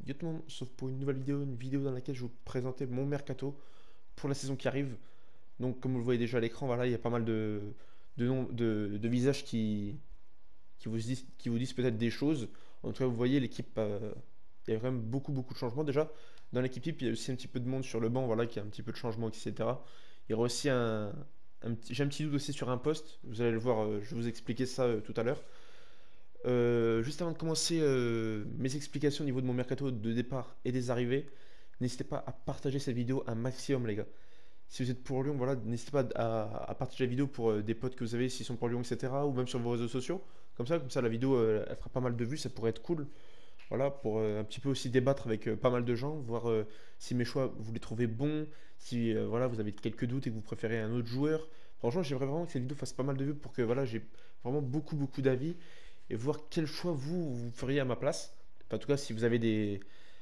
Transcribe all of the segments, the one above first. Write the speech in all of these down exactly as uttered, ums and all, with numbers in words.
Yo tout le monde, sauf pour une nouvelle vidéo, une vidéo dans laquelle je vais vous présenter mon mercato pour la saison qui arrive. Donc comme vous le voyez déjà à l'écran, voilà, il y a pas mal de, de, nom- de, de visages qui, qui vous disent, qui vous disent peut-être des choses. En tout cas, vous voyez l'équipe, euh, il y a vraiment beaucoup beaucoup de changements déjà. Dans l'équipe type, il y a aussi un petit peu de monde sur le banc, voilà, qui a un petit peu de changement, et cetera. Il y aura aussi un, un petit, j'ai un petit doute aussi sur un poste. Vous allez le voir, euh, je vais vous expliquer ça euh, tout à l'heure. Euh, juste avant de commencer euh, mes explications au niveau de mon mercato de départ et des arrivées, n'hésitez pas à partager cette vidéo un maximum, les gars. Si vous êtes pour Lyon, voilà, n'hésitez pas à, à partager la vidéo pour euh, des potes que vous avez s'ils sont pour Lyon, et cetera. Ou même sur vos réseaux sociaux. Comme ça, comme ça, la vidéo, euh, elle fera pas mal de vues, ça pourrait être cool. Voilà, pour euh, un petit peu aussi débattre avec euh, pas mal de gens, voir euh, si mes choix, vous les trouvez bons, si euh, voilà, vous avez quelques doutes et que vous préférez un autre joueur. Franchement, j'aimerais vraiment que cette vidéo fasse pas mal de vues pour que voilà, j'ai vraiment beaucoup, beaucoup d'avis et voir quel choix vous, vous feriez à ma place. Enfin, en tout cas, si vous avez des,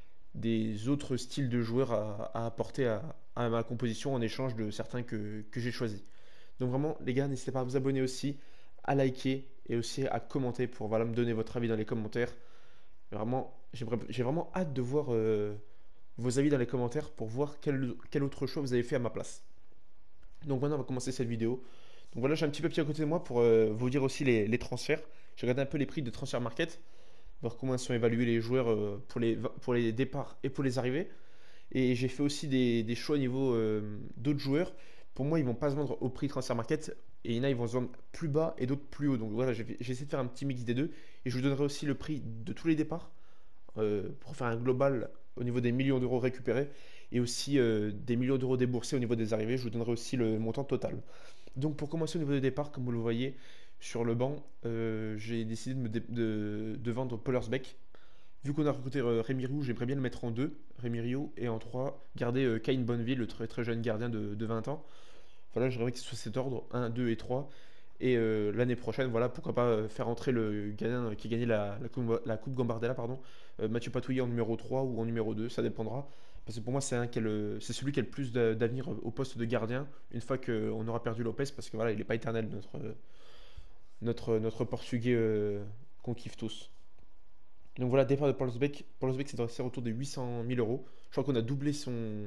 des autres styles de joueurs à, à apporter à, à ma composition en échange de certains que, que j'ai choisis. Donc vraiment, les gars, n'hésitez pas à vous abonner aussi, à liker et aussi à commenter pour voilà, me donner votre avis dans les commentaires. Vraiment, j'aimerais- j'ai vraiment hâte de voir euh, vos avis dans les commentaires pour voir quel, quel autre choix vous avez fait à ma place. Donc maintenant, on va commencer cette vidéo. Donc voilà, j'ai un petit papier à côté de moi pour euh, vous dire aussi les, les transferts. J'ai regardé un peu les prix de transfert market, voir comment sont évalués les joueurs euh, pour les, pour les départs et pour les arrivées. Et j'ai fait aussi des, des choix au niveau euh, d'autres joueurs. Pour moi, ils vont pas se vendre au prix transfert market. Et il y en a, ils vont se vendre plus bas et d'autres plus haut. Donc voilà, j'ai j'ai essayé de faire un petit mix des deux. Et je vous donnerai aussi le prix de tous les départs euh, pour faire un global au niveau des millions d'euros récupérés et aussi euh, des millions d'euros déboursés au niveau des arrivées. Je vous donnerai aussi le montant total. Donc pour commencer au niveau des départs, comme vous le voyez sur le banc, euh, j'ai décidé de, me dé- de, de vendre Pollersbeck. Vu qu'on a recruté euh, Rémi Rioux, j'aimerais bien le mettre en deux, Rémi Rioux, et en trois, garder euh, Kane Bonneville, le très très jeune gardien de, de vingt ans. Voilà, j'aimerais que ce soit cet ordre, un, deux et trois. Et euh, l'année prochaine, voilà, pourquoi pas euh, faire entrer le gardien qui a gagné la, la coupe, la coupe Gambardella, pardon, euh, Mathieu Patouillet en numéro trois ou en numéro deux, ça dépendra. Parce que pour moi, c'est un qui a le- c'est celui qui a le plus d'a- d'avenir au poste de gardien, une fois qu'on aura perdu Lopez, parce que voilà, il n'est pas éternel, notre, notre, notre Portugais euh, qu'on kiffe tous. Donc voilà, départ de Polsbeck. Polsbeck, c'est dressé autour de huit cent mille euros. Je crois qu'on a doublé son,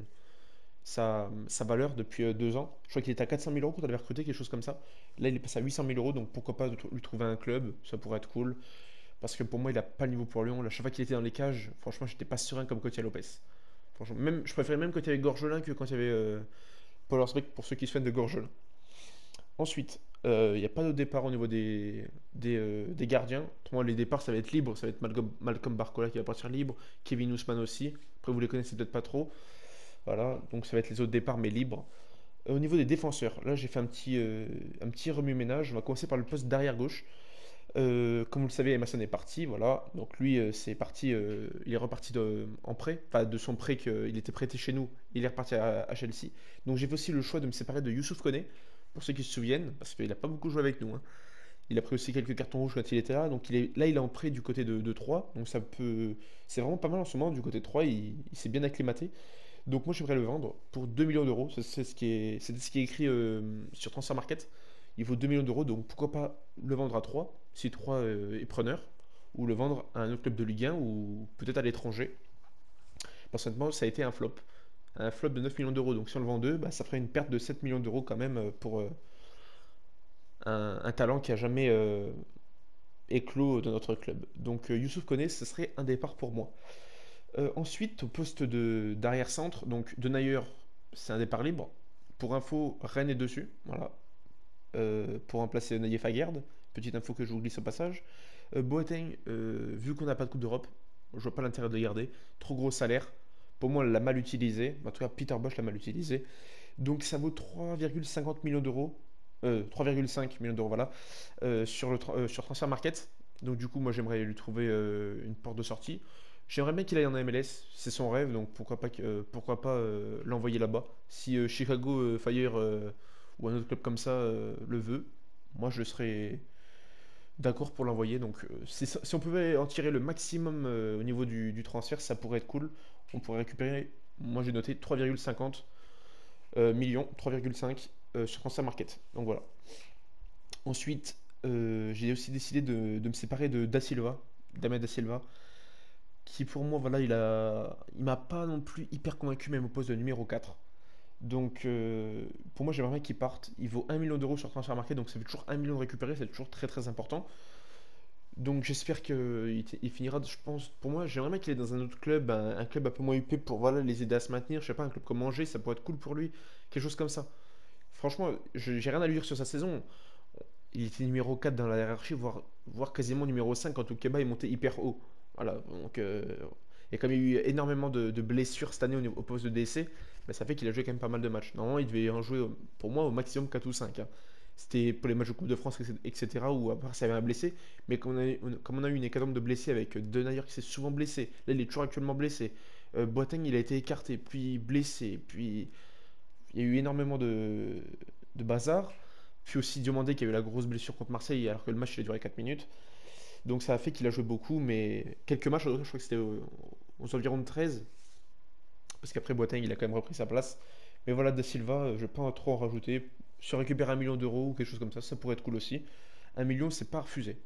sa, sa valeur depuis euh, deux ans. Je crois qu'il était à quatre cent mille euros quand on l'avait recruté, quelque chose comme ça. Là, il est passé à huit cent mille euros, donc pourquoi pas lui trouver un club, ça pourrait être cool. Parce que pour moi, il a pas le niveau pour Lyon. La chaque fois qu'il était dans les cages, franchement, j'étais pas serein comme quand il y a Lopez. Franchement, même, je préférais même quand il y avait Gorgelin que quand il y avait euh, Paul Horsbeck pour ceux qui se fans de Gorgelin. Ensuite, euh, il n'y a pas de départ au niveau des, des, euh, des gardiens. Pour moi, les départs, ça va être libre. Ça va être Malcolm, Malcolm Barcola qui va partir libre. Kevin Ousmane aussi. Après, vous les connaissez peut-être pas trop. Voilà, donc ça va être les autres départs, mais libres. Euh, Au niveau des défenseurs, là j'ai fait un petit, euh, un petit remue-ménage. On va commencer par le poste d'arrière gauche. Euh, comme vous le savez, Emerson est parti, voilà. Donc lui, euh, c'est parti, euh, il est reparti de, en prêt, enfin de son prêt qu'il était prêté chez nous. Il est reparti à, à Chelsea. Donc j'ai fait aussi le choix de me séparer de Youssouf Koné, pour ceux qui se souviennent, parce qu'il n'a pas beaucoup joué avec nous, hein. Il a pris aussi quelques cartons rouges quand il était là. Donc il est, là, il est en prêt du côté de, de Troyes. Donc ça peut, c'est vraiment pas mal en ce moment du côté de Troyes. Il, il s'est bien acclimaté. Donc moi j'aimerais le vendre pour deux millions d'euros. C'est c'est ce qui est, c'est ce qui est écrit euh, sur Transfer Market. Il vaut deux millions d'euros, donc pourquoi pas le vendre à trois si trois euh, est preneur, ou le vendre à un autre club de Ligue un ou peut-être à l'étranger. Personnellement, ça a été un flop. Un flop de neuf millions d'euros. Donc si on le vend deux, bah, ça ferait une perte de sept millions d'euros quand même euh, pour euh, un, un talent qui a jamais euh, éclos dans notre club. Donc euh, Youssouf Koné, ce serait un départ pour moi. Euh, ensuite, au poste de d'arrière-centre, donc de Nayer, c'est un départ libre. Pour info, Rennes est dessus, voilà, euh, pour remplacer Naïef Aguerd. Petite info que je vous glisse au passage. Euh, Boateng, euh, vu qu'on n'a pas de Coupe d'Europe, je vois pas l'intérêt de le garder. Trop gros salaire. Pour moi, on l'a mal utilisé. En tout cas, Peter Bosch l'a mal utilisé. Donc ça vaut trois virgule cinquante millions d'euros. Euh, trois virgule cinq millions d'euros, voilà, euh, sur, le tra- euh, sur Transfer Market. Donc du coup, moi, j'aimerais lui trouver euh, une porte de sortie. J'aimerais bien qu'il aille en M L S, c'est son rêve, donc pourquoi pas, que- euh, pourquoi pas euh, l'envoyer là-bas. Si euh, Chicago euh, Fire euh, ou un autre club comme ça euh, le veut, moi je serais d'accord pour l'envoyer. Donc euh, c'est ça- si on pouvait en tirer le maximum euh, au niveau du, du transfert, ça pourrait être cool. On pourrait récupérer, moi j'ai noté trois virgule cinquante euh, millions, trois virgule cinq euh, sur Transfer Market. Donc voilà. Ensuite, euh, j'ai aussi décidé de, de me séparer de Da Silva, Damien Da Silva. qui pour moi, voilà, il a, il m'a pas non plus hyper convaincu, même au poste de numéro quatre. Donc, euh, pour moi, j'aimerais bien qu'il parte. Il vaut un million d'euros sur transfert market, donc ça fait toujours un million de récupérer, c'est toujours très très important. Donc, j'espère qu'il il finira, je pense, pour moi, j'aimerais bien qu'il est dans un autre club, un, un club un peu moins huppé pour voilà, les aider à se maintenir. Je sais pas, un club comme Angers, ça pourrait être cool pour lui, quelque chose comme ça. Franchement, je- j'ai rien à lui dire sur sa saison. Il était numéro quatre dans la hiérarchie, voire, voire quasiment numéro cinq quand Toukeba est monté hyper haut. Voilà, donc, euh, et comme il y a eu énormément de, de blessures cette année au, niveau- au poste de D C, bah, ça fait qu'il a joué quand même pas mal de matchs. Normalement, il devait en jouer, au- pour moi, au maximum quatre ou cinq, hein. C'était pour les matchs de Coupe de France, et cetera, où à part s'il y avait un blessé. Mais comme on a, eu- on- comme on a eu une hécatombe de blessés avec Denayer qui s'est souvent blessé, là il est toujours actuellement blessé. Euh, Boateng il a été écarté, puis blessé, puis il y a eu énormément de, de bazar. Puis aussi Diomandé qui a eu la grosse blessure contre Marseille alors que le match il a duré quatre minutes. Donc ça a fait qu'il a joué beaucoup, mais quelques matchs, je crois que c'était aux, aux environs de treize. Parce qu'après Boateng il a quand même repris sa place. Mais voilà, Da Silva, euh, je ne vais pas trop en rajouter. Se récupérer un million d'euros ou quelque chose comme ça, ça pourrait être cool aussi. Un million, c'est pas refusé.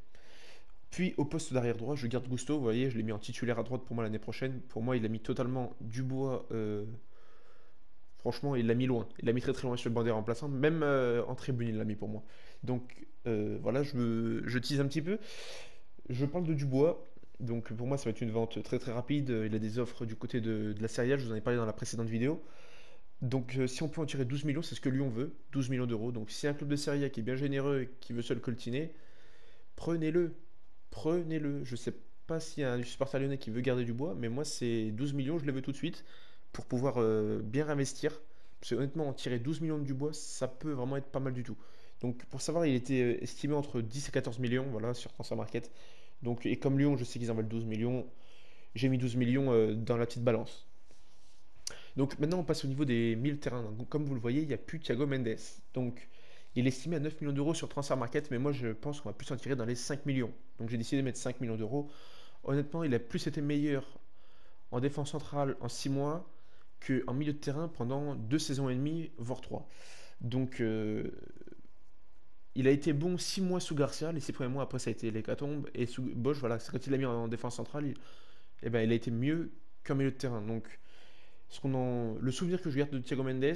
Puis au poste d'arrière droit, je garde Gusto. Vous voyez, je l'ai mis en titulaire à droite pour moi l'année prochaine. Pour moi, il a mis totalement Dubois. euh, Franchement, il l'a mis loin. Il l'a mis très très loin sur le banc des remplaçants. Même euh, en tribune, il l'a mis pour moi. Donc euh, voilà, je, me- je tease un petit peu. Je parle de Dubois. Donc pour moi, ça va être une vente très très rapide. Il a des offres du côté de, de la Serie A. Je vous en ai parlé dans la précédente vidéo. Donc euh, si on peut en tirer douze millions, c'est ce que Lyon veut. douze millions d'euros. Donc si un club de Serie A qui est bien généreux et qui veut se le coltiner, prenez-le. Prenez-le. Je sais pas s'il y a un supporter lyonnais qui veut garder Dubois, mais moi c'est douze millions, je les veux tout de suite pour pouvoir euh, bien réinvestir. Parce que honnêtement, tirer douze millions de Dubois, ça peut vraiment être pas mal du tout. Donc pour savoir, il était euh, estimé entre dix et quatorze millions, voilà, sur Transfer Market. Donc, et comme Lyon, je sais qu'ils en veulent douze millions, j'ai mis douze millions euh, dans la petite balance. Donc maintenant, on passe au niveau des mille terrains. Donc, comme vous le voyez, il n'y a plus Thiago Mendes. Donc il est estimé à neuf millions d'euros sur Transfer Market, mais moi je pense qu'on va plus en tirer dans les cinq millions. Donc j'ai décidé de mettre cinq millions d'euros. Honnêtement, il a plus été meilleur en défense centrale en six mois qu'en milieu de terrain pendant deux saisons et demie, voire trois. Donc euh, il a été bon six mois sous Garcia, les six premiers mois après ça a été l'hécatombe, et sous Bosch, voilà, c'est quand il l'a mis en défense centrale, il, eh ben, il a été mieux qu'en milieu de terrain. Donc ce qu'on en, le souvenir que je garde de Thiago Mendes,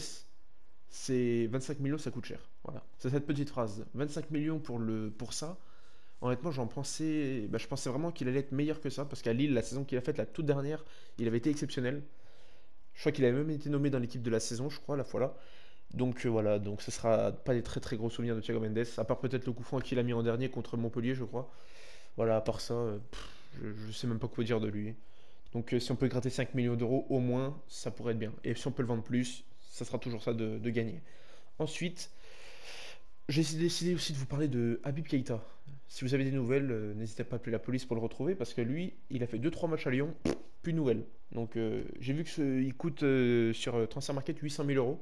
c'est vingt-cinq millions, ça coûte cher. Voilà, c'est cette petite phrase. vingt-cinq millions pour, le, pour ça. Honnêtement, j'en pensais, bah, je pensais vraiment qu'il allait être meilleur que ça, parce qu'à Lille, la saison qu'il a faite, la toute dernière, il avait été exceptionnel. Je crois qu'il avait même été nommé dans l'équipe de la saison, je crois, la fois là. Donc euh, voilà, donc ce sera pas des très très gros souvenirs de Thiago Mendes, à part peut-être le coup franc qu'il a mis en dernier contre Montpellier, je crois. Voilà, à part ça, euh, pff, je, je sais même pas quoi dire de lui. Donc euh, si on peut gratter cinq millions d'euros, au moins, ça pourrait être bien. Et si on peut le vendre plus, ça sera toujours ça de, de gagner. Ensuite, j'ai décidé aussi de vous parler de Habib Keita. Si vous avez des nouvelles, euh, n'hésitez pas à appeler la police pour le retrouver parce que lui, il a fait deux trois matchs à Lyon, plus de nouvelles. Donc euh, j'ai vu qu'il coûte euh, sur euh, Transfer Market huit cent mille euros.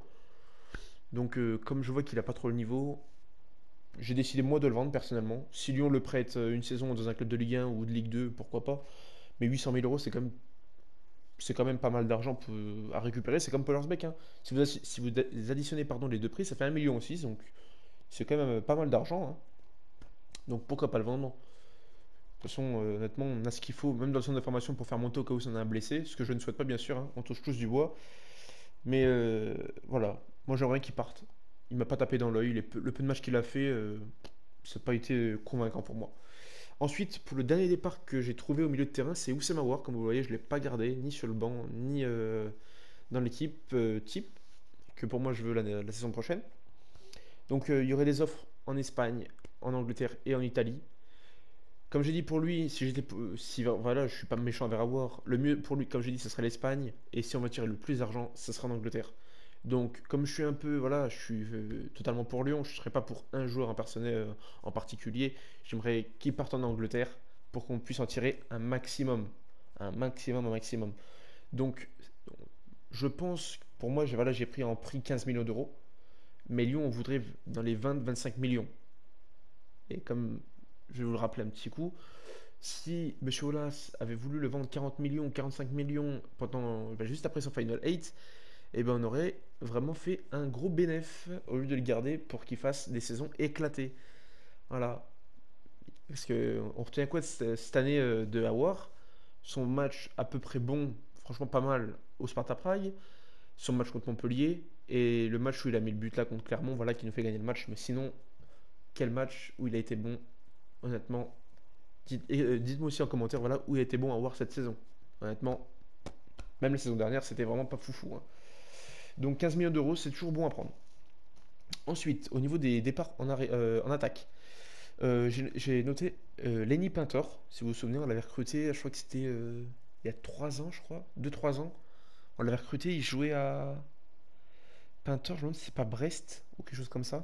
Donc euh, comme je vois qu'il a pas trop le niveau, j'ai décidé moi de le vendre personnellement. Si Lyon le prête euh, une saison dans un club de Ligue un ou de Ligue deux, pourquoi pas. Mais huit cent mille euros, c'est quand même, c'est quand même pas mal d'argent pour- à récupérer. C'est comme Paul Hersbeck, hein. Si vous, si vous additionnez pardon, les deux prix, ça fait un million aussi. Donc c'est quand même euh, pas mal d'argent, hein. Donc pourquoi pas le vendre? De toute façon, euh, honnêtement, on a ce qu'il faut, même dans le centre de formation, pour faire monter au cas où on a un blessé. Ce que je ne souhaite pas, bien sûr, hein. On touche tous du bois. Mais euh, voilà, moi j'aimerais qu'il parte. Il m'a pas tapé dans l'œil. Les peu- Le peu de matchs qu'il a fait, euh, ça n'a pas été convaincant pour moi. Ensuite, pour le dernier départ que j'ai trouvé au milieu de terrain, c'est Oussem Aouar. Comme vous le voyez, je ne l'ai pas gardé, ni sur le banc, ni euh, dans l'équipe euh, type, que pour moi je veux la, la saison prochaine. Donc euh, il y aurait des offres en Espagne, en Angleterre et en Italie. Comme j'ai dit pour lui, si j'étais, si voilà, je suis pas méchant envers avoir, le mieux pour lui, comme j'ai dit, ce serait l'Espagne, et si on va tirer le plus d'argent, ce sera en Angleterre. Donc, comme je suis un peu, voilà, je suis euh, totalement pour Lyon, je ne serais pas pour un joueur en personnel euh, en particulier. J'aimerais qu'il parte en Angleterre pour qu'on puisse en tirer un maximum, un maximum, un maximum. Donc, je pense, pour moi, j'ai voilà, j'ai pris en prix quinze millions d'euros, mais Lyon, on voudrait dans les vingt vingt-cinq millions. Et comme je vais vous le rappeler un petit coup, si M. Aulas avait voulu le vendre quarante millions, quarante-cinq millions pendant, ben, juste après son Final huit, eh ben on aurait vraiment fait un gros bénéf au lieu de le garder pour qu'il fasse des saisons éclatées. Voilà. Parce que on retient quoi de cette, cette année euh, de Howard? son match à peu près bon, franchement pas mal, au Sparta Prague, son match contre Montpellier, et le match où il a mis le but là contre Clermont, voilà, qui nous fait gagner le match. Mais sinon, quel match où il a été bon, honnêtement. Dites, et, euh, dites-moi aussi en commentaire, voilà, où il a été bon à voir cette saison. Honnêtement, même la saison dernière, c'était vraiment pas foufou, hein. Donc quinze millions d'euros, c'est toujours bon à prendre. Ensuite, au niveau des départs en, arrêt- euh, en attaque, euh, j'ai j'ai noté euh, Lenny Pintor. Si vous vous souvenez, on l'avait recruté, je crois que c'était euh, il y a trois ans, je crois, deux trois ans. On l'avait recruté, il jouait à Pintor, je me demande si c'est pas Brest ou quelque chose comme ça.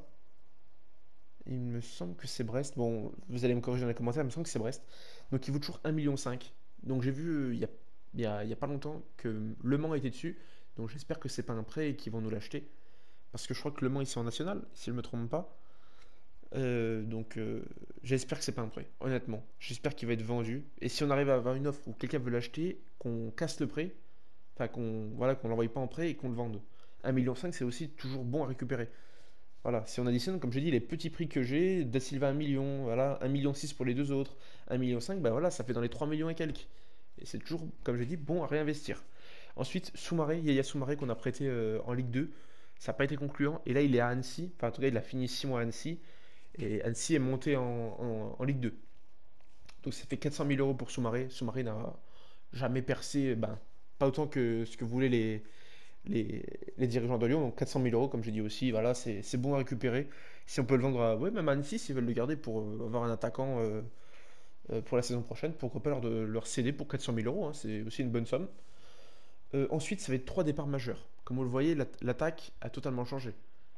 Il me semble que c'est Brest. Bon, vous allez me corriger dans les commentaires, il me semble que c'est Brest. Donc il vaut toujours un million cinq. Donc j'ai vu euh, il y a, il y a- il y a pas longtemps que Le Mans était dessus. Donc j'espère que c'est pas un prêt et qu'ils vont nous l'acheter. Parce que je crois que Le Mans ici en national, si je ne me trompe pas. Euh, donc euh, j'espère que c'est pas un prêt, honnêtement. J'espère qu'il va être vendu. Et si on arrive à avoir une offre où quelqu'un veut l'acheter, qu'on casse le prêt, enfin qu'on voilà, qu'on l'envoie pas en prêt et qu'on le vende. Un million cinq, c'est aussi toujours bon à récupérer. Voilà, si on additionne, comme j'ai dit, les petits prix que j'ai, Da Silva un million, voilà, un million six pour les deux autres, un million cinq, bah voilà, ça fait dans les trois millions et quelques. Et c'est toujours, comme j'ai dit, bon à réinvestir. Ensuite, Soumaré, Yaya Soumaré qu'on a prêté euh, en Ligue deux, ça n'a pas été concluant. Et là, il est à Annecy, enfin en tout cas, il a fini six mois à Annecy. Et Annecy est monté en, en- en Ligue deux. Donc ça fait quatre cent mille euros pour Soumaré. Soumaré n'a jamais percé, ben, pas autant que ce que voulaient les, les, les dirigeants de Lyon. Donc quatre cent mille euros, comme j'ai dit aussi, voilà, c'est c'est bon à récupérer. Si on peut le vendre à, ouais, même à Annecy, s'ils veulent le garder pour euh, avoir un attaquant euh, euh, pour la saison prochaine, pourquoi pas leur, de, leur céder pour quatre cent mille euros, hein, c'est aussi une bonne somme. Euh, ensuite, ça va être trois départs majeurs. Comme vous le voyez, l'attaque a totalement changé.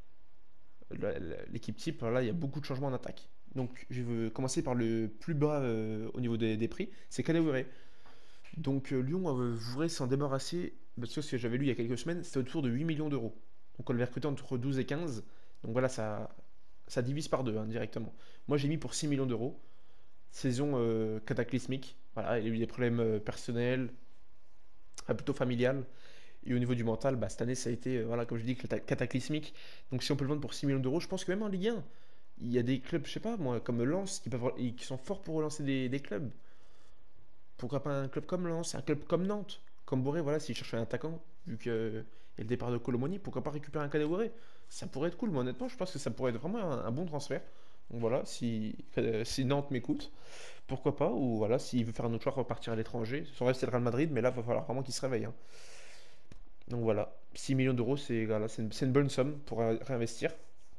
L'équipe type, là, il y a beaucoup de changements en attaque. Donc, je vais commencer par le plus bas euh, au niveau des, des prix, c'est Kadewere. Donc, euh, Lyon euh, voudrait s'en débarrasser, parce que ce que j'avais lu il y a quelques semaines, c'était autour de huit millions d'euros. Donc, on l'avait recruté entre douze et quinze. Donc, voilà, ça, ça divise par deux hein, directement. Moi, j'ai mis pour six millions d'euros. Saison euh, cataclysmique. Voilà, il a eu des problèmes euh, personnels, euh, plutôt familiales. Et au niveau du mental, bah, cette année, ça a été, euh, voilà, comme je dis, cataclysmique. Donc si on peut le vendre pour six millions d'euros, je pense que même en Ligue un, il y a des clubs, je sais pas moi, comme Lens, qui, peuvent, qui sont forts pour relancer des, des clubs. Pourquoi pas un club comme Lens, un club comme Nantes, comme Boré, voilà, s'il cherche un attaquant, vu qu'il y a le départ de Colomoni, pourquoi pas récupérer un Kadewere? Ça pourrait être cool, mais honnêtement, je pense que ça pourrait être vraiment un, un bon transfert. Donc voilà, si, euh, si Nantes m'écoute, pourquoi pas, ou voilà, s'il veut faire un autre choix, repartir à l'étranger. Son rêve, c'est le Real Madrid, mais là, il va falloir vraiment qu'il se réveille, hein. Donc voilà, six millions d'euros, c'est voilà, c'est une, c'est une bonne somme pour ré- réinvestir.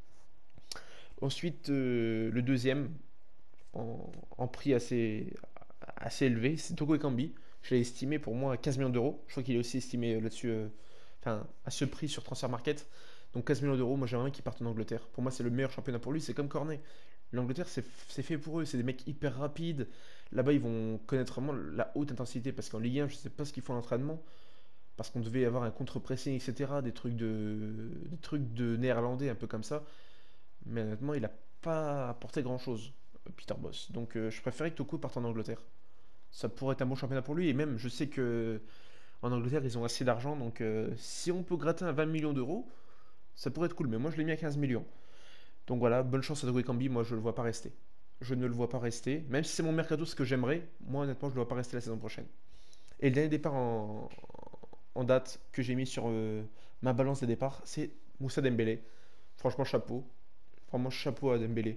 Ensuite, euh, le deuxième, en, en prix assez, assez élevé, c'est Toko Ekambi. Je l'ai estimé pour moi à quinze millions d'euros. Je crois qu'il est aussi estimé euh, là-dessus, euh, enfin, à ce prix sur Transfer Market. Donc quinze millions d'euros, moi j'aimerais qu'il parte en Angleterre. Pour moi, c'est le meilleur championnat pour lui, c'est comme Cornet. L'Angleterre, c'est c'est fait pour eux, c'est des mecs hyper rapides. Là-bas, ils vont connaître vraiment la haute intensité parce qu'en Ligue un, je ne sais pas ce qu'ils font à l'entraînement parce qu'on devait avoir un contre-pressing, et cetera. Des trucs de, des trucs de néerlandais, un peu comme ça. Mais honnêtement, il n'a pas apporté grand-chose, Peter Boss. Donc euh, je préférais que Toko parte en Angleterre. Ça pourrait être un bon championnat pour lui. Et même, je sais que en Angleterre, ils ont assez d'argent. Donc euh, si on peut gratter un vingt millions d'euros, ça pourrait être cool. Mais moi, je l'ai mis à quinze millions. Donc voilà, bonne chance à Toko Ekambi. Moi, je ne le vois pas rester. Je ne le vois pas rester. Même si c'est mon mercato, ce que j'aimerais, moi, honnêtement, je ne le vois pas rester la saison prochaine. Et le dernier départ en, en date que j'ai mis sur euh, ma balance des départs, c'est Moussa Dembélé. Franchement, chapeau. Vraiment, chapeau à Dembélé.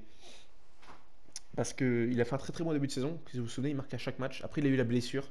Parce qu'il a fait un très très bon début de saison. Si vous vous souvenez, il marque à chaque match. Après, il a eu la blessure.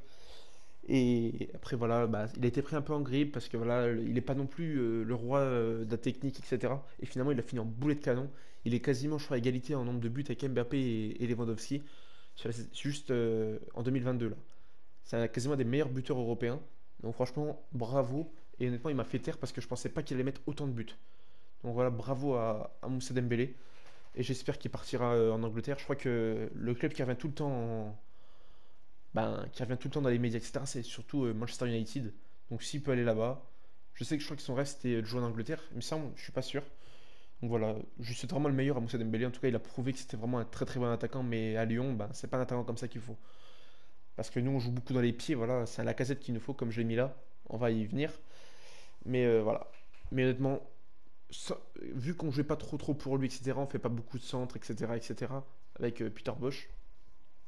Et après, voilà, bah, il a été pris un peu en grippe parce que voilà, il n'est pas non plus euh, le roi euh, de la technique, et cetera. Et finalement, il a fini en boulet de canon. Il est quasiment, je crois, à égalité en nombre de buts avec Mbappé et, et Lewandowski. C'est juste euh, en deux mille vingt-deux là. C'est quasiment un des meilleurs buteurs européens. Donc franchement, bravo. Et honnêtement, il m'a fait taire parce que je pensais pas qu'il allait mettre autant de buts. Donc voilà, bravo à, à Moussa Dembélé. Et j'espère qu'il partira euh, en Angleterre. Je crois que le club qui revient tout le temps, en- ben, qui revient tout le temps dans les médias, et cetera, c'est surtout euh, Manchester United. Donc s'il peut aller là-bas, je sais que je crois que son rêve c'était de jouer en Angleterre. Il me semble, je suis pas sûr. Donc voilà, je souhaite vraiment le meilleur à Moussa Dembélé. En tout cas, il a prouvé que c'était vraiment un très très bon attaquant. Mais à Lyon, ben, c'est pas un attaquant comme ça qu'il faut. Parce que nous, on joue beaucoup dans les pieds. Voilà, c'est un Lacazette qu'il nous faut, comme je l'ai mis là. On va y venir. Mais euh, voilà. Mais honnêtement, ça- vu qu'on jouait pas trop trop pour lui, et cetera, on fait pas beaucoup de centres, et cetera, et cetera, avec euh, Peter Bosch.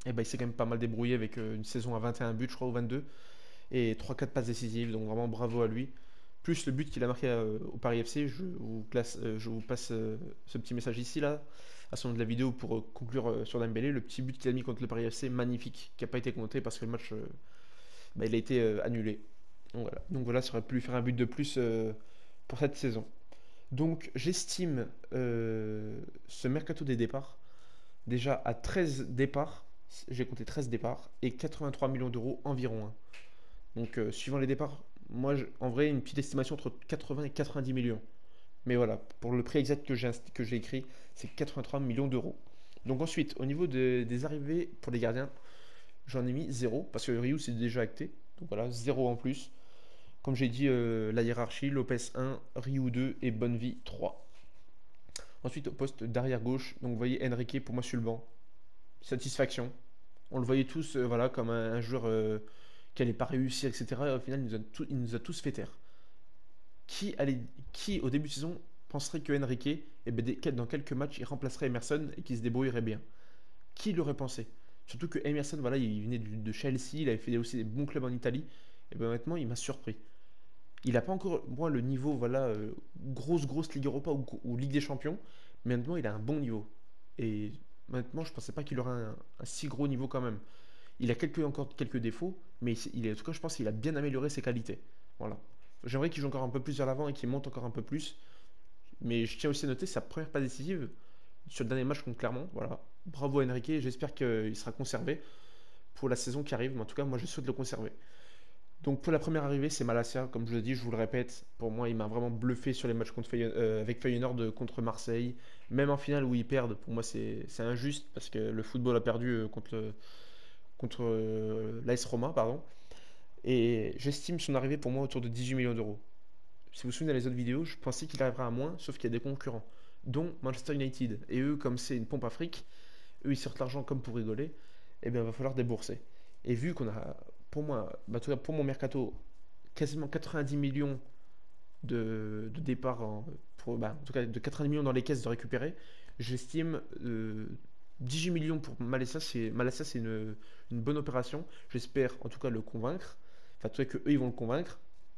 Et ben, il s'est quand même pas mal débrouillé avec euh, une saison à vingt et un buts, je crois, ou vingt-deux, et trois quatre passes décisives, donc vraiment bravo à lui. Plus le but qu'il a marqué euh, au Paris F C, je vous, classe, euh, je vous passe euh, ce petit message ici, là, à son nom de la vidéo pour euh, conclure euh, sur Dembélé. Le petit but qu'il a mis contre le Paris F C, magnifique, qui n'a pas été compté parce que le match, euh, bah, il a été euh, annulé. Donc voilà. Donc voilà, ça aurait pu lui faire un but de plus euh, pour cette saison. Donc j'estime euh, ce mercato des départs déjà à treize départs. J'ai compté treize départs et quatre-vingt-trois millions d'euros environ, hein. Donc euh, suivant les départs, moi je- en vrai une petite estimation entre quatre-vingts et quatre-vingt-dix millions. Mais voilà, pour le prix exact que j'ai que j'ai écrit, c'est quatre-vingt-trois millions d'euros. Donc ensuite, au niveau de- des arrivées pour les gardiens, j'en ai mis zéro parce que Ryu c'est déjà acté. Donc voilà, zéro en plus. Comme j'ai dit, euh, la hiérarchie, Lopez un, Ryu deux et Bonnevi trois. Ensuite, au poste d'arrière gauche, donc vous voyez Enrique pour moi sur le banc. Satisfaction. On le voyait tous euh, voilà, comme un, un joueur euh, qui allait pas réussir, et cetera. Et au final, il nous a, tout- il nous a tous fait taire. Qui, allait, qui, au début de saison, penserait que Enrique, eh ben, des- dans quelques matchs, il remplacerait Emerson et qu'il se débrouillerait bien? Qui l'aurait pensé? Surtout que Emerson, voilà, il venait de, de Chelsea, il avait fait aussi des bons clubs en Italie. Et ben honnêtement, il m'a surpris. Il n'a pas encore, moi, le niveau, voilà, euh, grosse, grosse Ligue Europa ou, ou Ligue des Champions, mais maintenant, il a un bon niveau. Et maintenant, je ne pensais pas qu'il aurait un, un si gros niveau quand même. Il a quelques, encore quelques défauts, mais il est, en tout cas, je pense qu'il a bien amélioré ses qualités. Voilà. J'aimerais qu'il joue encore un peu plus vers l'avant et qu'il monte encore un peu plus. Mais je tiens aussi à noter sa première passe décisive sur le dernier match contre Clermont. Voilà. Bravo à Enrique, j'espère qu'il sera conservé pour la saison qui arrive. Mais en tout cas, moi, je souhaite le conserver. Donc pour la première arrivée, c'est Malacia, comme je vous l'ai dit, je vous le répète. Pour moi, il m'a vraiment bluffé sur les matchs contre Feyenoord, euh, avec Feyenoord euh, contre Marseille. Même en finale où ils perdent, pour moi, c'est c'est injuste parce que le football a perdu euh, contre, le- contre euh, l'A S Roma, pardon. Et j'estime son arrivée pour moi autour de dix-huit millions d'euros. Si vous vous souvenez dans les autres vidéos, je pensais qu'il arriverait à moins, sauf qu'il y a des concurrents, dont Manchester United. Et eux, comme c'est une pompe à fric, eux ils sortent l'argent comme pour rigoler, et bien il va falloir débourser. Et vu qu'on a, pour moi, bah, en tout cas pour mon mercato, quasiment quatre-vingt-dix millions de, de départ, en, pour, bah, en tout cas de quatre-vingt-dix millions dans les caisses de récupérer, j'estime euh, dix-huit millions pour Malessa, c'est Malessa, c'est une, une bonne opération. J'espère en tout cas le convaincre, enfin en tout cas que eux ils vont le convaincre.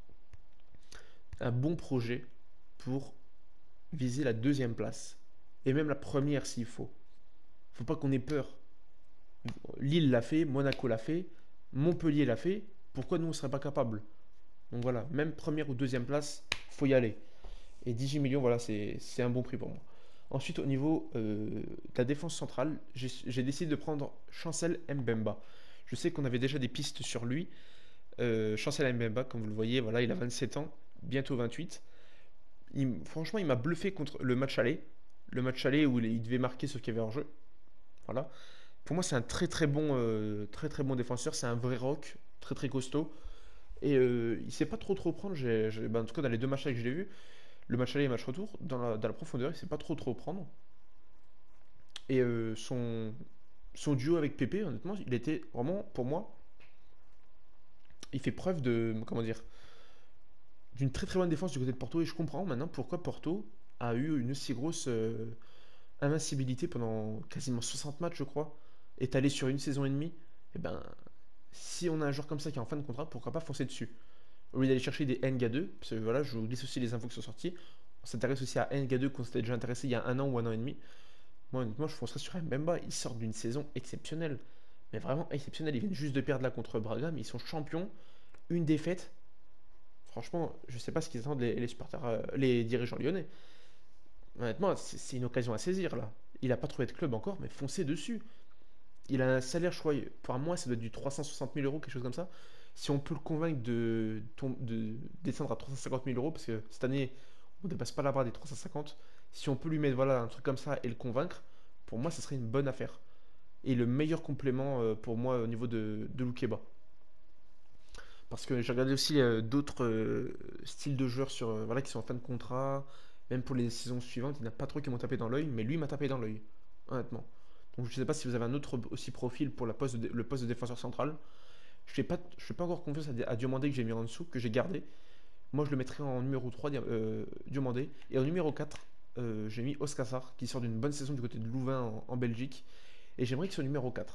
Un bon projet pour viser la deuxième place et même la première s'il faut. Faut pas qu'on ait peur. Lille l'a fait, Monaco l'a fait, Montpellier l'a fait. Pourquoi nous on serait pas capable? Donc voilà, même première ou deuxième place, faut y aller. Et dix-huit millions, voilà, c'est c'est un bon prix pour moi. Ensuite, au niveau euh, de la défense centrale, j'ai j'ai décidé de prendre Chancel Mbemba. Je sais qu'on avait déjà des pistes sur lui. Euh, Chancel Mbemba, comme vous le voyez, voilà, il a vingt-sept ans, bientôt vingt-huit. Il franchement, il m'a bluffé contre le match aller. Le match aller où il, il devait marquer sauf qu'il y avait hors-jeu. Voilà. Pour moi, c'est un très très bon, euh, très très bon défenseur. C'est un vrai rock, très très costaud. Et euh, il sait pas trop trop prendre. J'ai- j'ai- ben, en tout cas, dans les deux matchs que je l'ai vu, le match aller et le match retour, dans la, dans la profondeur, il sait pas trop trop prendre. Et euh, son, son duo avec Pépé, honnêtement, il était vraiment, pour moi, il fait preuve de, comment dire, d'une très très bonne défense du côté de Porto. Et je comprends maintenant pourquoi Porto a eu une si grosse euh, invincibilité pendant quasiment soixante matchs, je crois, étalé sur une saison et demie. Et ben, si on a un joueur comme ça qui est en fin de contrat, pourquoi pas foncer dessus? Au lieu d'aller chercher des N G A deux, parce que voilà, je vous glisse aussi les infos qui sont sorties. On s'intéresse aussi à N G A deux qu'on s'était déjà intéressé il y a un an ou un an et demi. Moi, honnêtement, je foncerais sur Mbemba. Ils sortent d'une saison exceptionnelle. Mais vraiment exceptionnelle. Ils viennent juste de perdre là contre Braga, mais ils sont champions. Une défaite. Franchement, je sais pas ce qu'ils attendent les, les supporters, euh, les dirigeants lyonnais. Honnêtement, c'est c'est une occasion à saisir là. Il a pas trouvé de club encore, mais foncez dessus. Il a un salaire, je crois, pour un mois, ça doit être du trois cent soixante mille euros, quelque chose comme ça. Si on peut le convaincre de, de descendre à trois cent cinquante mille euros, parce que cette année, on ne dépasse pas la barre des trois cent cinquante, si on peut lui mettre voilà, un truc comme ça et le convaincre, pour moi, ça serait une bonne affaire. Et le meilleur complément euh, pour moi au niveau de, de Loukeba. Parce que j'ai regardé aussi euh, d'autres euh, styles de joueurs sur, euh, voilà, qui sont en fin de contrat, même pour les saisons suivantes, il n'y en a pas trop qui m'ont tapé dans l'œil, mais lui m'a tapé dans l'œil, honnêtement. Donc je ne sais pas si vous avez un autre aussi profil pour la poste de- le poste de défenseur central. Je ne fais, pas- je fais pas encore confiance à, à Diomandé que j'ai mis en dessous, que j'ai gardé. Moi je le mettrais en numéro trois, euh, Diomandé. Et en numéro quatre, euh, j'ai mis Oscassar, qui sort d'une bonne saison du côté de Louvain en, en Belgique. Et j'aimerais qu'il soit numéro quatre.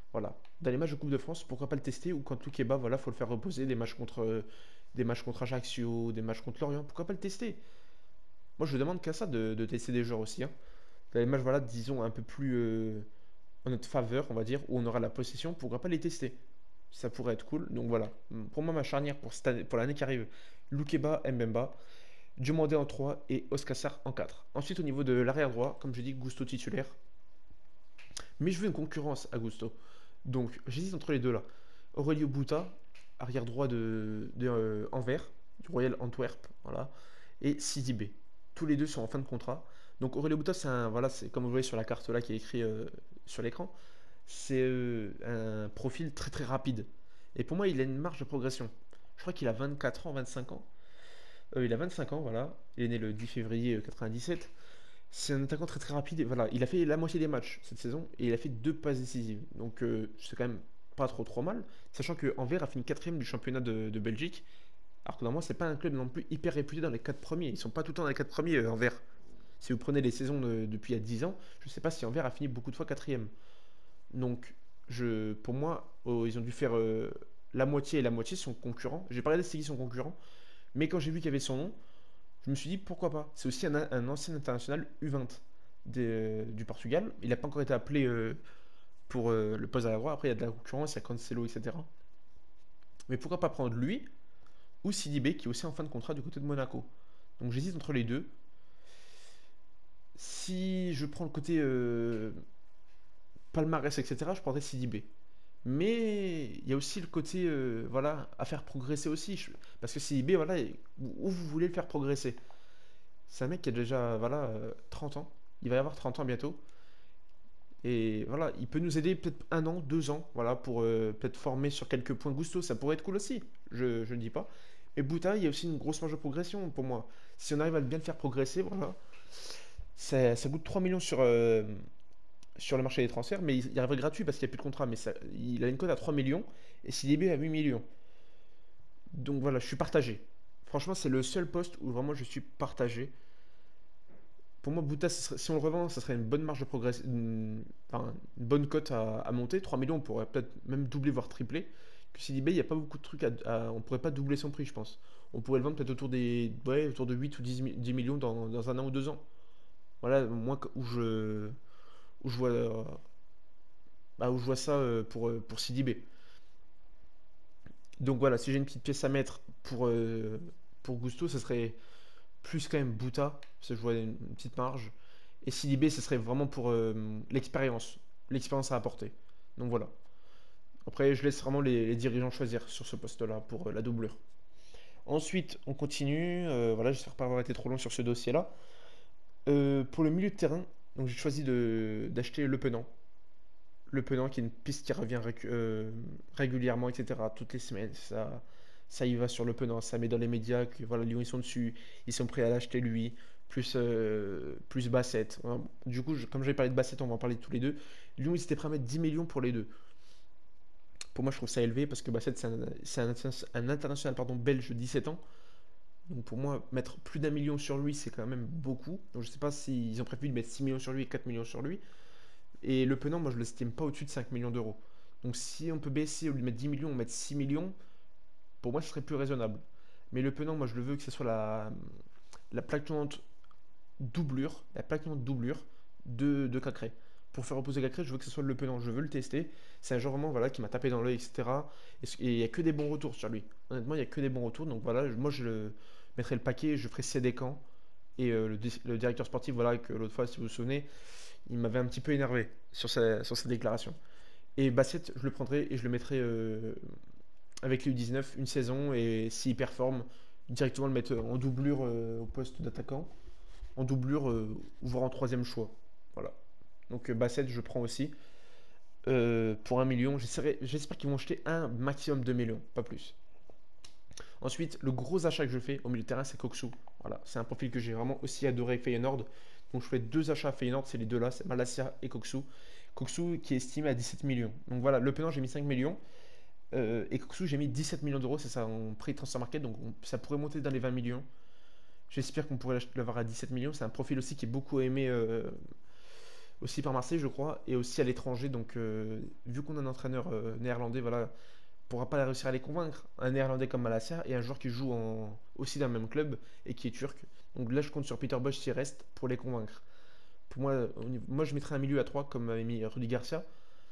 Voilà. Dans les matchs de Coupe de France, pourquoi pas le tester? Ou quand tout est bas, voilà, faut le faire reposer. Des matchs contre, euh, des matchs contre Ajaccio, des matchs contre Lorient, pourquoi pas le tester? Moi, je demande qu'à ça de, de tester des joueurs aussi, hein. Dans les matchs, voilà, disons un peu plus euh, en notre faveur, on va dire, où on aura la possession, pourquoi pas les tester? Ça pourrait être cool. Donc voilà. Pour moi, ma charnière pour cette année- pour l'année qui arrive, Loukeba, Mbemba, Diomandé en trois et Oscar Sarr en quatre. Ensuite, au niveau de l'arrière droit, comme je dis, Gusto titulaire. Mais je veux une concurrence à Gusto. Donc j'hésite entre les deux là. Aurelio Buta, arrière droit de, de, euh, Anvers, du Royal Antwerp, voilà. Et Sidi B. Tous les deux sont en fin de contrat. Donc Aurelio Buta, c'est un, voilà, c'est comme vous voyez sur la carte là qui est écrit euh, sur l'écran, c'est euh, un profil très très rapide. Et pour moi, il a une marge de progression. Je crois qu'il a vingt-quatre ans, vingt-cinq ans. Euh, il a vingt-cinq ans, voilà. Il est né le dix février euh, quatre-vingt-dix-sept. C'est un attaquant très très rapide. Voilà, il a fait la moitié des matchs cette saison et il a fait deux passes décisives. Donc euh, c'est quand même pas trop trop mal. Sachant que Anvers a fini quatrième du championnat de, de Belgique. Alors que normalement, c'est pas un club non plus hyper réputé dans les quatre premiers. Ils sont pas tout le temps dans les quatre premiers, euh, Anvers. Si vous prenez les saisons de- depuis il y a dix ans, je sais pas si Anvers a fini beaucoup de fois quatrième. Donc je, pour moi, oh, ils ont dû faire euh, la moitié et la moitié sont concurrents. J'ai pas regardé c'est qui sont concurrents. Mais quand j'ai vu qu'il y avait son nom, je me suis dit pourquoi pas. C'est aussi un, un ancien international U vingt des- du Portugal. Il n'a pas encore été appelé euh, pour euh, le poste à la droite. Après, il y a de la concurrence, il y a Cancelo, et cetera. Mais pourquoi pas prendre lui ou Sidibé qui est aussi en fin de contrat du côté de Monaco. Donc j'hésite entre les deux. Si je prends le côté euh, palmarès, et cetera, je prendrais Sidibé. Mais il y a aussi le côté euh, voilà, à faire progresser aussi. Je- Parce que Sidibé, voilà, où vous voulez le faire progresser? C'est un mec qui a déjà voilà, euh, trente ans. Il va y avoir trente ans bientôt. Et voilà, il peut nous aider peut-être un an, deux ans, voilà, pour euh, peut-être former sur quelques points Gusto. Ça pourrait être cool aussi, je, je ne dis pas. Et Bouta, il y a aussi une grosse marge de progression pour moi. Si on arrive à bien le faire progresser, voilà, ça, ça coûte trois millions sur, euh, sur le marché des transferts, mais il, il arriverait gratuit parce qu'il n'y a plus de contrat. Mais ça, il a une cote à trois millions et C D B à huit millions. Donc voilà, je suis partagé. Franchement, c'est le seul poste où vraiment je suis partagé. Pour moi, Bouta, ce serait- si on le revend, ça serait une bonne marge de progression, une, enfin, une bonne cote à, à monter. trois millions, on pourrait peut-être même doubler, voire tripler. Que C D B, il n'y a pas beaucoup de trucs à, à- on pourrait pas doubler son prix, je pense. On pourrait le vendre peut-être autour des, ouais, autour de huit ou dix mi- dix millions dans, dans un an ou deux ans. Voilà, moi, que- où je, où je vois, euh, bah, où je vois ça euh, pour, euh, pour C D B. Donc voilà, si j'ai une petite pièce à mettre pour, euh, pour Gusto, ça serait plus quand même Bouta, parce que je vois une, une petite marge. Et Sidibé, ce serait vraiment pour euh, l'expérience, l'expérience à apporter. Donc voilà. Après, je laisse vraiment les, les dirigeants choisir sur ce poste-là pour euh, la doublure. Ensuite, on continue. Euh, voilà, j'espère pas avoir été trop long sur ce dossier-là. Euh, pour le milieu de terrain, donc j'ai choisi de d'acheter Le Penant. Le Penant, qui est une piste qui revient récu- euh, régulièrement, et cetera. Toutes les semaines, ça, ça y va sur Le Penant. Ça met dans les médias que voilà, Lyon, ils sont dessus. Ils sont prêts à l'acheter lui. Plus, euh, plus Bassett. Hein, du coup, je- comme j'avais parlé de Bassett, on va en parler de tous les deux. Lyon, ils étaient prêts à mettre dix millions pour les deux. Pour moi, je trouve ça élevé parce que Bassett, c'est un, c'est un, un international pardon, belge de dix-sept ans. Donc pour moi, mettre plus d'un million sur lui, c'est quand même beaucoup. Donc je sais pas s'ils ont prévu de mettre six millions sur lui et quatre millions sur lui. Et Le Penant, moi, je l'estime pas au-dessus de cinq millions d'euros. Donc si on peut baisser, au lieu de mettre dix millions, on met six millions, pour moi, ce serait plus raisonnable. Mais Le Penant, moi, je le veux que ce soit la, la plaque tournante doublure, la plaque tournante doublure de, de Cacré. Pour faire reposer Cacré, je veux que ce soit Le Penant, je veux le tester. C'est un joueur vraiment voilà, qui m'a tapé dans l'œil, et cetera. Et il n'y a que des bons retours sur lui. Honnêtement, il n'y a que des bons retours. Donc voilà, moi, je le mettrai le paquet, je ferai C D camp. Et euh, le, le directeur sportif, voilà, que l'autre fois, si vous vous souvenez, il m'avait un petit peu énervé sur sa, sur sa déclaration. Et Bassett, je le prendrai et je le mettrai euh, avec les U dix-neuf une saison. Et s'il performe, directement le mettre en doublure euh, au poste d'attaquant. En doublure, euh, voire en troisième choix. Voilà. Donc euh, Bassett, je prends aussi. Euh, pour un million, j'essaierai- j'espère qu'ils vont acheter un maximum de millions, pas plus. Ensuite, le gros achat que je fais au milieu de terrain, c'est Koksu. Voilà, c'est un profil que j'ai vraiment aussi adoré avec Feyenoord. Donc je fais deux achats à Feyenoord, c'est les deux là, c'est Malassia et Koksu. Koksu qui est estimé à dix-sept millions. Donc voilà, Le Penant j'ai mis cinq millions euh, et Koksu j'ai mis dix-sept millions d'euros, c'est ça en prix de transfer market, donc on- ça pourrait monter dans les vingt millions. J'espère qu'on pourrait l'avoir à dix-sept millions. C'est un profil aussi qui est beaucoup aimé euh, aussi par Marseille, je crois, et aussi à l'étranger. Donc, euh, vu qu'on a un entraîneur euh, néerlandais, voilà, on pourra pas réussir à les convaincre. Un néerlandais comme Malacia et un joueur qui joue en- aussi dans le même club et qui est turc. Donc là, je compte sur Peter Bosz s'il reste pour les convaincre. Pour moi, au niveau- moi je mettrais un milieu à trois comme avait mis Rudy Garcia.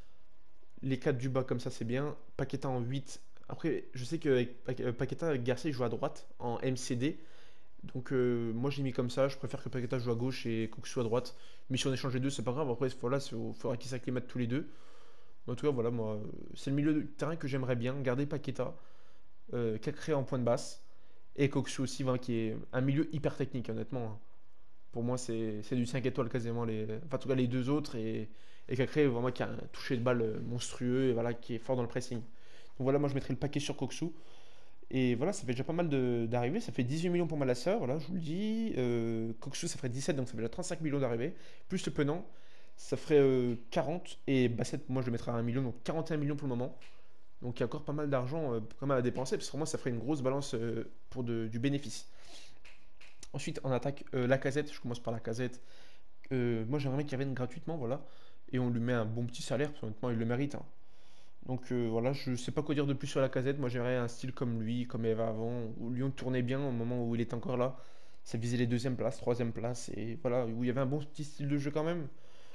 Les quatre du bas comme ça, c'est bien. Paqueta en huit. Après, je sais qu'avec Pa- euh, Paqueta, avec Garcia, il joue à droite en M C D. Donc euh, moi, je l'ai mis comme ça. Je préfère que Paqueta joue à gauche et Coxou à droite. Mais si on échange les deux, c'est pas grave. Après, voilà, il faudra qu'ils s'acclimatent tous les deux. En tout cas, voilà, moi, euh, c'est le milieu de terrain que j'aimerais bien. Garder Paqueta, euh, Cacré en point de basse. Et Coxou aussi, voilà, qui est un milieu hyper technique, honnêtement, hein. Pour moi, c'est c'est du cinq étoiles quasiment. Les, enfin, en tout cas, les deux autres. Et, et Cacré, vraiment, qui a un toucher de balle euh, monstrueux et voilà, qui est fort dans le pressing. Donc voilà, moi, je mettrais le paquet sur Coxou. Et voilà, ça fait déjà pas mal de- d'arrivées. Ça fait dix-huit millions pour Malasia, voilà, je vous le dis. Euh, Coxou, ça ferait dix-sept, donc ça fait déjà trente-cinq millions d'arrivées. Plus le Penant, ça ferait euh, quarante. Et Basset, moi, je le mettrais à un million, donc quarante et un millions pour le moment. Donc il y a encore pas mal d'argent euh, quand même à dépenser, parce que pour moi, ça ferait une grosse balance euh, pour de- du bénéfice. Ensuite, en attaque, euh, Lacazette, je commence par Lacazette. Euh, moi, j'aimerais bien qu'il revienne gratuitement, voilà. Et on lui met un bon petit salaire, parce qu'honnêtement, il le mérite, hein. Donc euh, voilà, je sais pas quoi dire de plus sur la casette. Moi j'aimerais un style comme lui, comme Eva avant, où Lyon tournait bien au moment où il était encore là. Ça visait les deuxième places, troisième place, et voilà, où il y avait un bon petit style de jeu quand même.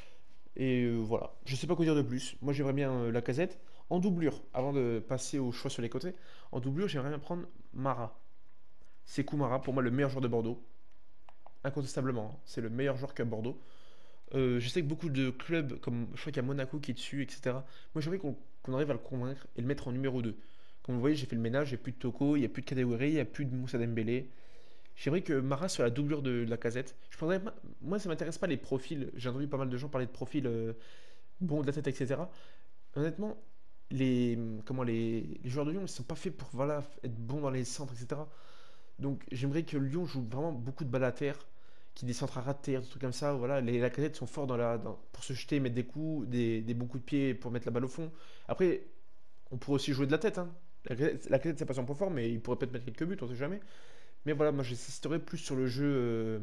Et euh, voilà, je sais pas quoi dire de plus. Moi j'aimerais bien euh, la casette. En doublure, avant de passer au choix sur les côtés, en doublure j'aimerais bien prendre Mara. Sekou Mara, pour moi le meilleur joueur de Bordeaux. Incontestablement, hein. C'est le meilleur joueur qu'à Bordeaux. Euh, je sais que beaucoup de clubs, comme je crois qu'il y a Monaco qui est dessus, et cetera. Moi, j'aimerais qu'on qu'on arrive à le convaincre et le mettre en numéro deux. Comme vous voyez, j'ai fait le ménage, il n'y a plus de Toko, il n'y a plus de Kadewere, il n'y a plus de Moussa Dembélé. J'aimerais que Mara soit la doublure de, de la casette. Je prendrais, pas- moi, ça m'intéresse pas les profils. J'ai entendu pas mal de gens parler de profils euh, bons de la tête, et cetera. Honnêtement, les, comment, les, les joueurs de Lyon, ils sont pas faits pour voilà, être bons dans les centres, et cetera. Donc j'aimerais que Lyon joue vraiment beaucoup de balles à terre, qui des centres à ras de terre, des trucs comme ça. Voilà, les Lacazette sont forts dans la, dans- pour se jeter, mettre des coups, des, des bons coups de pied pour mettre la balle au fond. Après, on pourrait aussi jouer de la tête, hein. La Lacazette, Lacazette, c'est pas son point fort, mais il pourrait peut-être mettre quelques buts, on sait jamais. Mais voilà, moi j'insisterais plus sur le jeu, euh,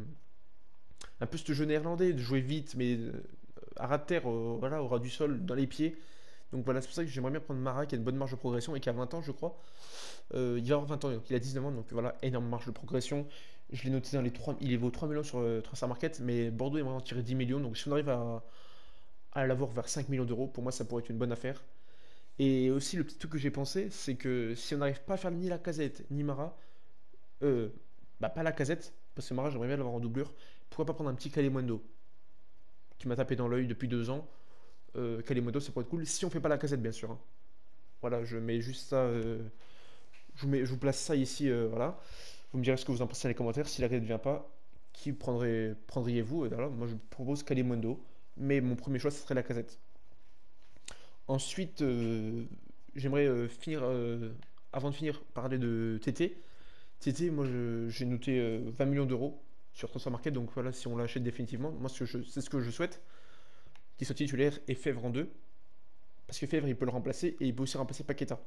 un peu ce jeu néerlandais, de jouer vite, mais euh, à ras de terre, au- voilà, au ras du sol, dans les pieds. Donc voilà, c'est pour ça que j'aimerais bien prendre Mara qui a une bonne marge de progression et qui a vingt ans, je crois. Euh, il va avoir vingt ans, donc il a dix-neuf ans, donc voilà, énorme marge de progression. Je l'ai noté dans les trois, il est vaut trois millions sur euh, Transfer Market, mais Bordeaux aimerait en tirer dix millions, donc si on arrive à, à l'avoir vers cinq millions d'euros, pour moi ça pourrait être une bonne affaire. Et aussi le petit truc que j'ai pensé, c'est que si on n'arrive pas à faire ni la casette ni Mara, euh, bah pas la casette, parce que Mara j'aimerais bien l'avoir en doublure, pourquoi pas prendre un petit Kalimundo qui m'a tapé dans l'œil depuis deux ans. Euh, Kalimundo ça pourrait être cool, si on fait pas la casette bien sûr, hein. Voilà, je mets juste ça, euh, je, vous mets, je vous place ça ici, euh, voilà. Vous me direz ce que vous en pensez dans les commentaires. Si la ne vient pas, qui prendrez, prendriez-vous? Et voilà, moi je propose Kalimundo, mais mon premier choix ce serait la casette. Ensuite, euh, j'aimerais euh, finir, euh, avant de finir, parler de T T. T T, moi je- j'ai noté euh, vingt millions d'euros sur Transfer Market, donc voilà, si on l'achète définitivement, moi c'est ce que je- c'est ce que je souhaite, qu'il soit titulaire et Fèvre en deux, parce que Fèvre il peut le remplacer et il peut aussi remplacer Paqueta.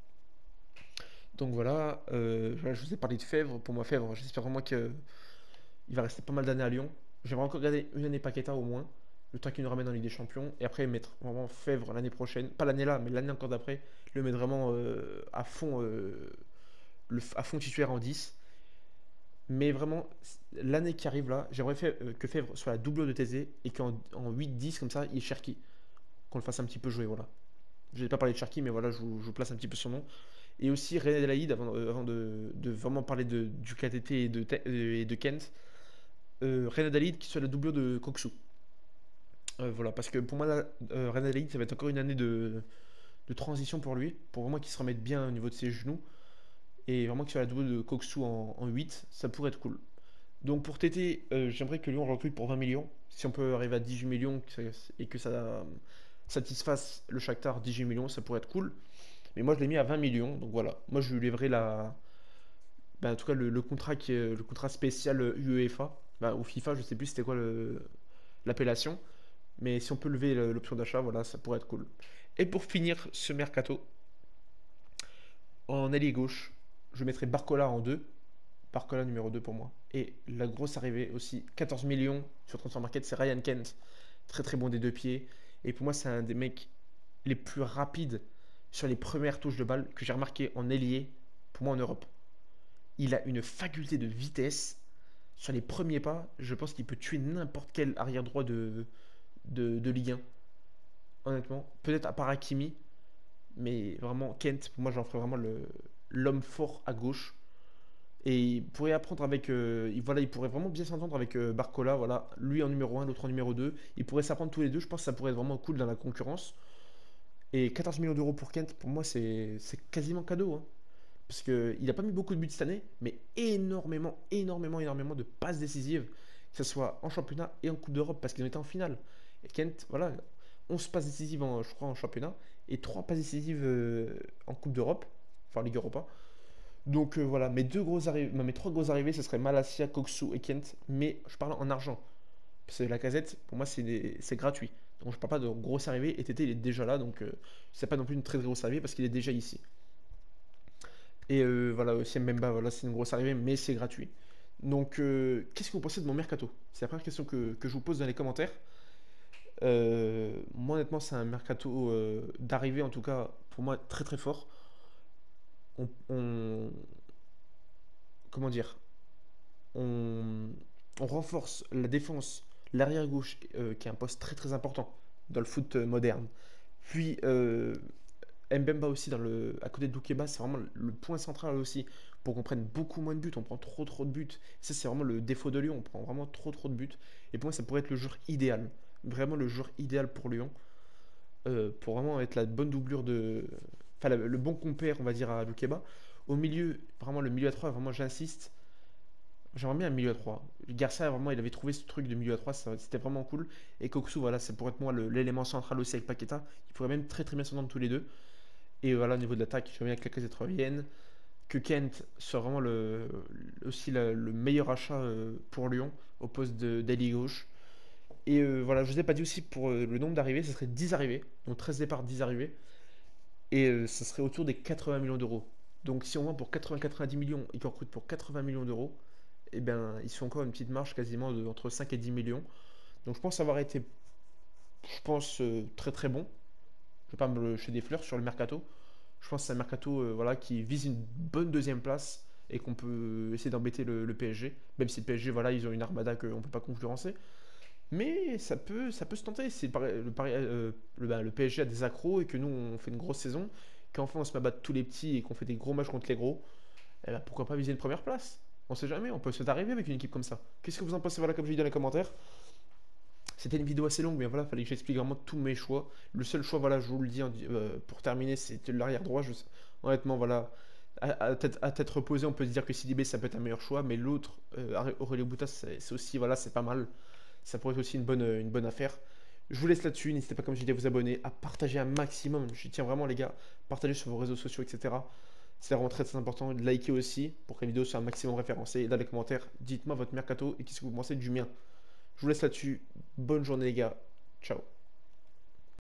Donc voilà, euh, voilà, je vous ai parlé de Fèvre. Pour moi, Fèvre, j'espère vraiment qu'il va rester pas mal d'années à Lyon. J'aimerais encore garder une année Paqueta au moins, le temps qu'il nous ramène en Ligue des Champions, et après mettre vraiment Fèvre l'année prochaine, pas l'année là, mais l'année encore d'après, le mettre vraiment euh, à fond, euh, le, à fond titulaire en dix. Mais vraiment, l'année qui arrive là, j'aimerais fait- euh, que Fèvre soit la double de Thésée et qu'en en huit dix comme ça, il y ait Cherki, qu'on le fasse un petit peu jouer, voilà. Je n'ai pas parlé de Cherki, mais voilà, je vous, je vous place un petit peu son nom. Et aussi René Delaïde, avant, euh, avant de, de vraiment parler de, du K T T et de, Te- euh, et de Kent, euh, René Delaïde qui soit la doublure de Koksou. Euh, voilà, parce que pour moi, là, euh, René Delaïde, ça va être encore une année de, de transition pour lui, pour vraiment qu'il se remette bien au niveau de ses genoux, et vraiment qu'il soit la doublure de Koksou en, en huit, ça pourrait être cool. Donc pour T T, euh, j'aimerais que Lyon recrute pour vingt millions. Si on peut arriver à dix-huit millions que ça- et que ça euh, satisfasse le Shakhtar dix-huit millions, ça pourrait être cool. Mais moi je l'ai mis à vingt millions, donc voilà. Moi je lui lèverai la, bah, en tout cas, le, le contrat qui est le contrat spécial UEFA, bah, ou FIFA, je sais plus c'était quoi le- l'appellation, mais si on peut lever le- l'option d'achat, voilà, ça pourrait être cool. Et pour finir ce mercato, en allié gauche, je mettrai Barcola en deux, Barcola numéro deux pour moi. Et la grosse arrivée aussi, quatorze millions sur Transfer Market, c'est Ryan Kent. Très très bon des deux pieds. Et pour moi, c'est un des mecs les plus rapides sur les premières touches de balle que j'ai remarqué en ailier, pour moi en Europe. Il a une faculté de vitesse sur les premiers pas. Je pense qu'il peut tuer n'importe quel arrière droit de, de, de Ligue un, honnêtement. Peut-être à part Hakimi, mais vraiment, Kent, pour moi, j'en ferais vraiment le, l'homme fort à gauche. Et il pourrait apprendre avec. Euh, il- voilà, il pourrait vraiment bien s'entendre avec euh, Barcola. Voilà, lui en numéro un, l'autre en numéro deux. Ils pourraient s'apprendre tous les deux. Je pense que ça pourrait être vraiment cool dans la concurrence. Et quatorze millions d'euros pour Kent, pour moi, c'est c'est quasiment cadeau, hein. Parce qu'il n'a pas mis beaucoup de buts cette année, mais énormément, énormément, énormément de passes décisives, que ce soit en championnat et en Coupe d'Europe, parce qu'ils ont été en finale. Et Kent, voilà, onze passes décisives, en, je crois, en championnat, et trois passes décisives euh, en Coupe d'Europe, enfin Ligue Europa. Donc euh, voilà, mes, deux grosses arrivées, mes trois grosses arrivées, ce serait Malacia, Koksu et Kent, mais je parle en argent. Parce que la casette, pour moi, c'est des- c'est gratuit. Donc je parle pas de grosse arrivée, et Tété, il est déjà là, donc euh, c'est pas non plus une très grosse arrivée, parce qu'il est déjà ici. Et euh, voilà, aussi Mbemba, voilà, c'est une grosse arrivée, mais c'est gratuit. Donc, euh, qu'est-ce que vous pensez de mon mercato? C'est la première question que, que je vous pose dans les commentaires. Euh, moi, honnêtement, c'est un mercato euh, d'arrivée, en tout cas, pour moi, très très fort. On, on- comment dire? On, on renforce la défense, l'arrière gauche, euh, qui est un poste très très important dans le foot euh, moderne. Puis, euh, Mbemba aussi dans le, à côté de Doukeba, c'est vraiment le point central aussi pour qu'on prenne beaucoup moins de buts. On prend trop trop de buts. Ça, c'est vraiment le défaut de Lyon. On prend vraiment trop trop de buts. Et pour moi, ça pourrait être le joueur idéal. Vraiment le joueur idéal pour Lyon. Euh, pour vraiment être la bonne doublure de. Enfin, le, le bon compère, on va dire, à Doukeba. Au milieu, vraiment le milieu à trois, vraiment j'insiste. J'aimerais bien un milieu à trois. Garcia, vraiment, il avait trouvé ce truc de milieu à trois, ça- c'était vraiment cool. Et Koksu, voilà, c'est pour être moi le- l'élément central aussi avec Paqueta. Il pourrait même très très bien s'entendre tous les deux. Et voilà, au niveau de l'attaque, je bien que la casette revienne. Que Kent soit vraiment le, aussi la- le meilleur achat euh, pour Lyon au poste de d'ailier gauche. Et euh, voilà, je vous ai pas dit aussi pour euh, le nombre d'arrivées, ce serait dix arrivées. Donc treize départs, dix arrivées. Et euh, ce serait autour des quatre-vingts millions d'euros. Donc si on vend pour quatre-vingts quatre-vingt-dix millions et qu'on recrute pour quatre-vingts millions d'euros, eh bien, ils sont encore une petite marge quasiment de, entre cinq et dix millions. Donc je pense avoir été, je pense, euh, très très bon. Je vais pas me jeter des fleurs sur le mercato. Je pense que c'est un mercato euh, voilà, qui vise une bonne deuxième place et qu'on peut essayer d'embêter le, le P S G. Même si le P S G, voilà, ils ont une armada qu'on ne peut pas concurrencer. Mais ça peut, ça peut se tenter. Si le, Paris- le, Paris- euh, le, bah, le P S G a des accros et que nous, on fait une grosse saison, qu'enfin on se met à battre tous les petits et qu'on fait des gros matchs contre les gros, eh ben, pourquoi pas viser une première place? On sait jamais, on peut se arriver avec une équipe comme ça. Qu'est-ce que vous en pensez, voilà, comme je l'ai dit dans les commentaires? C'était une vidéo assez longue, mais voilà, fallait que j'explique vraiment tous mes choix. Le seul choix, voilà, je vous le dis euh, pour terminer, c'était l'arrière droit. Je- honnêtement, voilà, à, à tête, à tête reposée, on peut se dire que Sidibé, ça peut être un meilleur choix, mais l'autre, euh, Aurélien Boutas, c'est c'est aussi, voilà, c'est pas mal. Ça pourrait être aussi une bonne, une bonne affaire. Je vous laisse là-dessus. N'hésitez pas, comme je disais, à vous abonner, à partager un maximum. Je tiens vraiment, les gars, partagez sur vos réseaux sociaux, et cetera. C'est vraiment très, très important. De liker aussi pour que la vidéo soit un maximum référencée. Et dans les commentaires, dites-moi votre mercato et qu'est-ce que vous pensez du mien. Je vous laisse là-dessus. Bonne journée les gars. Ciao.